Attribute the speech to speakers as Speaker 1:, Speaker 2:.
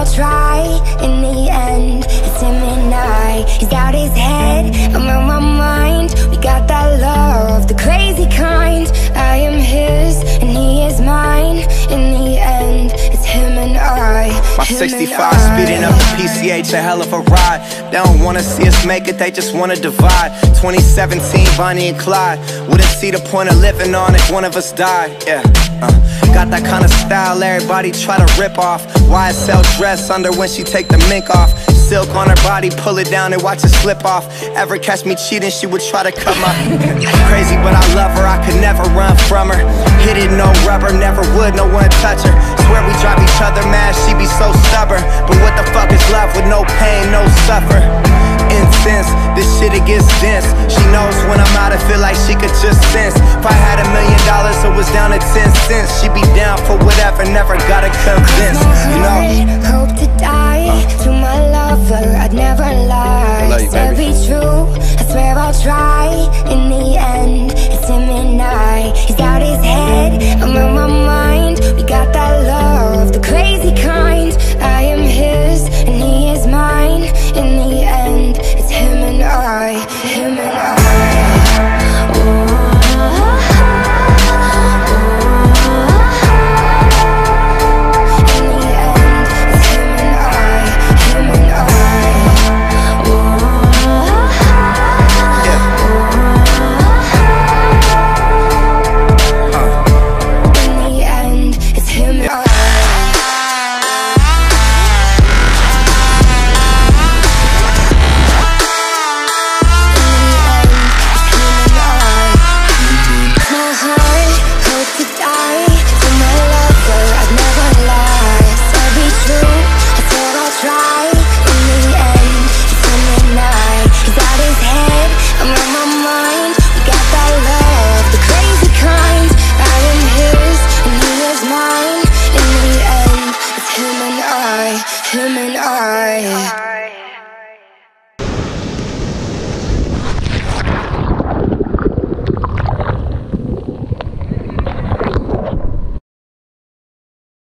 Speaker 1: all try. In the end, it's him and I. He's out his head, I'm out my mind. We got that love, the crazy kind. I am his and he is mine. In the end, it's him and I.
Speaker 2: My 65 speeding up the PCH, a hell of a ride. They don't wanna see us make it, they just wanna divide. 2017, Bonnie and Clyde. Wouldn't see the point of living on if one of us died. Yeah, got that kind of style everybody try to rip off. YSL dress under when she take the mink off. Silk on her body, pull it down and watch it slip off. Ever catch me cheating, she would try to cut my crazy, but I love her, I could never run from her. Hit it, no rubber, never would, no one touch her. Swear we drive each other mad, she be so stubborn. But what the fuck is love with no pain, no suffer? Incense, this shit it gets dense. She knows when I'm out, I feel like she could just sense. If I had $1 million, it was down to 10 cents. She'd be down for whatever, never gotta convince, you know.
Speaker 1: Hope to die to my lover, I'd never lie.